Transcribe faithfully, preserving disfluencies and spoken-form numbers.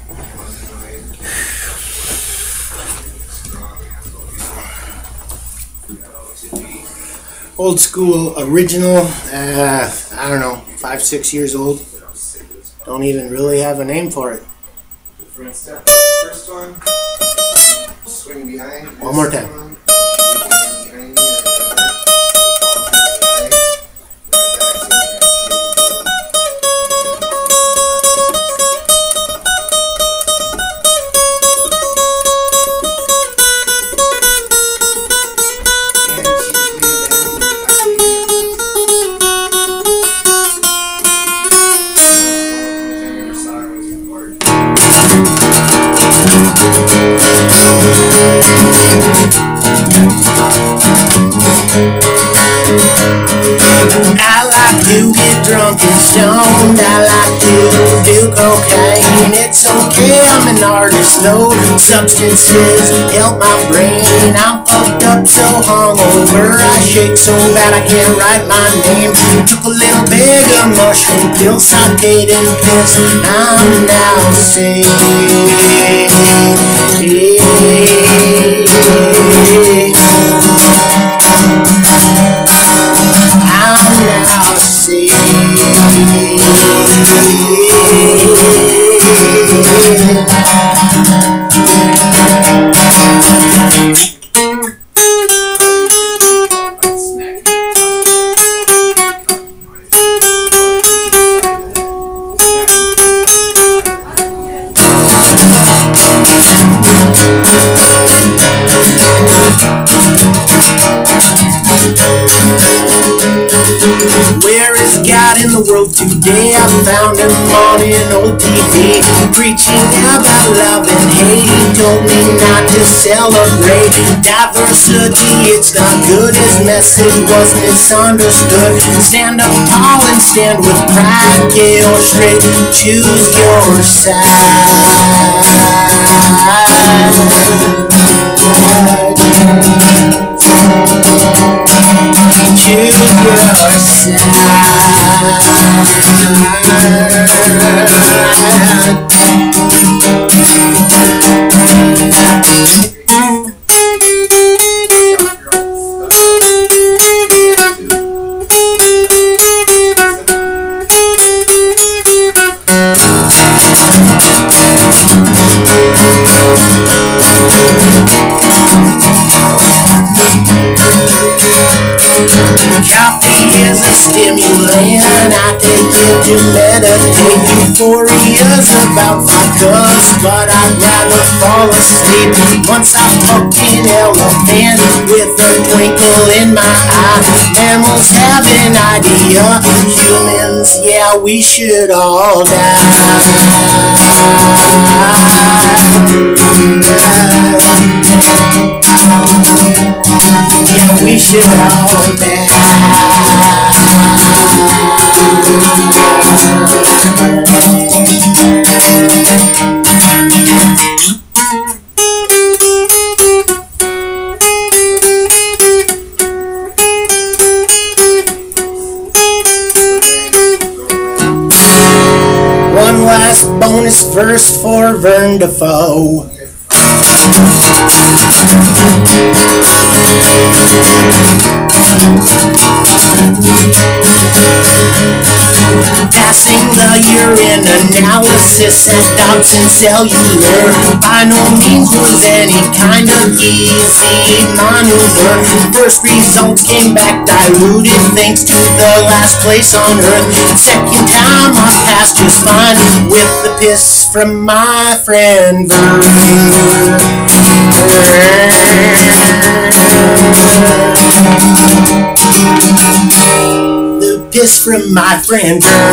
Old school, original, uh, I don't know, five, six years old. Don't even really have a name for it. First one, swing behind. One more time. I like to get drunk and stoned. I like to do cocaine. It's okay, I'm an artist though. Substances help my brain. I'm fucked up so hungover, I shake so bad I can't write my name. Took a little bit of mushroom pills, sauteed and pissed. I'm now safe. I'm now safe. Where is God in the world today? I found him on an old T V, preaching about love and hate. He told me not to celebrate diversity, it's not good. His message was misunderstood. Stand up tall and stand with pride. Gay or straight, choose your side. Choose your side. Coffee is a stimulant, I take it to meditate. Euphoria's about vodkas, but I'd rather fall asleep. Once I fucked an elephant with a twinkle in my eye. Mammals have an idea, humans, yeah, we should all die. Yeah, we should all die. One last bonus verse for Vern Defoe. Passing the urine analysis at Dobson Cellular by no means was any kind of easy maneuver. First results came back diluted thanks to the last place on earth. Second time I passed just fine with the piss from my friend Vern. The piss from my friend Vern.